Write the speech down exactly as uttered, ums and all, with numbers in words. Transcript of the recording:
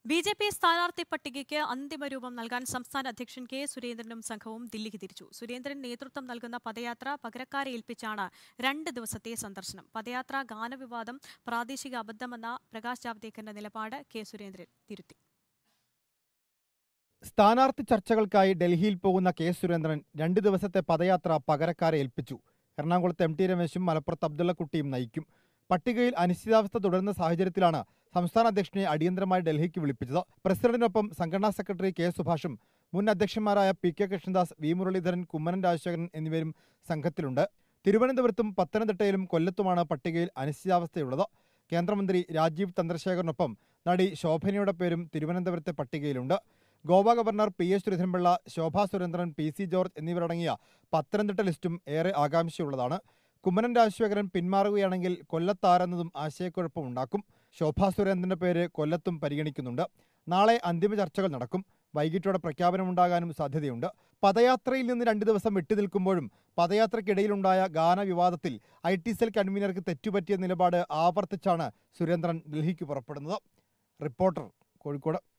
B J P സ്ഥാനാർത്ഥി പട്ടികയ്ക്ക് അന്തിമരൂപം നൽകാൻ സംസ്ഥാന അധ്യക്ഷൻ കെ സുരേന്ദ്രനും സംഘവും ദില്ലിക്ക് തിരിച്ചു. സുരേന്ദ്രൻ നേതൃത്വം നൽകുന്ന പദയാത്ര പകരക്കാരെ ഏൽപ്പിച്ചാണ് രണ്ട് ദിവസത്തെ സന്ദർശനം. പദയാത്ര ഗാനവിവാദം പ്രാദേശിക അബദ്ധമെന്ന പ്രകാശ് ജാവ്ദേക്കറിന്റെ നിലപാട് കെ സുരേന്ദ്രൻ തിരുത്തി. സ്ഥാനാർത്ഥി ചർച്ചകൾക്കായി ഡൽഹിയിൽ പോകുന്ന കെ സുരേന്ദ്രൻ രണ്ട് ദിവസത്തെ പദയാത്ര പകരക്കാരെ ഏൽപ്പിച്ചു. എറണാകുളത്ത് എം ടി രമേശും മലപ്പുറത്ത് അബ്ദുള്ളക്കുട്ടിയും നയിക്കും. പട്ടികയിൽ അനിശ്ചിതാവസ്ഥ തുടരുന്ന സാഹചര്യത്തിലാണ് സംസ്ഥാന അധ്യക്ഷനെ അടിയന്തരമായി ഡൽഹിക്ക് വിളിപ്പിച്ചത്. പ്രസിഡന്റിനൊപ്പം സംഘടനാ സെക്രട്ടറി കെ സുഭാഷും മുൻ അധ്യക്ഷന്മാരായ P K Krishnadas, V Muraleedharan, Kummanam Rajasekharan എന്നിവരും സംഘത്തിലുണ്ട്. തിരുവനന്തപുരത്തും പത്തനംതിട്ടയിലും കൊല്ലത്തുമാണ് പട്ടികയിൽ അനിശ്ചിതാവസ്ഥയുള്ളത്. കേന്ദ്രമന്ത്രി രാജീവ് ചന്ദ്രശേഖറിനൊപ്പം നടി ശോഭനയുടെ പേരും തിരുവനന്തപുരത്തെ പട്ടികയിലുണ്ട്. Goa governor P S Sreedharan Pillai, Shobha Surendran, P C George എന്നിവരടങ്ങിയ പത്തനംതിട്ട ലിസ്റ്റും ഏറെ ആകാംക്ഷയുള്ളതാണ്. കുമ്മനം രാജശേഖരൻ പിന്മാറുകയാണെങ്കിൽ കൊല്ലത്താരെന്നതും ആശയക്കുഴപ്പമുണ്ടാക്കും. ശോഭാ സുരേന്ദ്രന്റെ പേര് കൊല്ലത്തും പരിഗണിക്കുന്നുണ്ട്. നാളെ അന്തിമ ചർച്ചകൾ നടക്കും. വൈകിട്ടോടെ പ്രഖ്യാപനമുണ്ടാകാനും സാധ്യതയുണ്ട്. പദയാത്രയിൽ നിന്ന് രണ്ട് ദിവസം വിട്ടുനിൽക്കുമ്പോഴും പദയാത്രയ്ക്കിടയിലുണ്ടായ ഗാനവിവാദത്തിൽ ഐ ടി സെൽ കൺവീനർക്ക് തെറ്റുപറ്റിയ നിലപാട് ആവർത്തിച്ചാണ് സുരേന്ദ്രൻ ഡൽഹിക്ക് പുറപ്പെടുന്നത്. റിപ്പോർട്ടർ, കോഴിക്കോട്.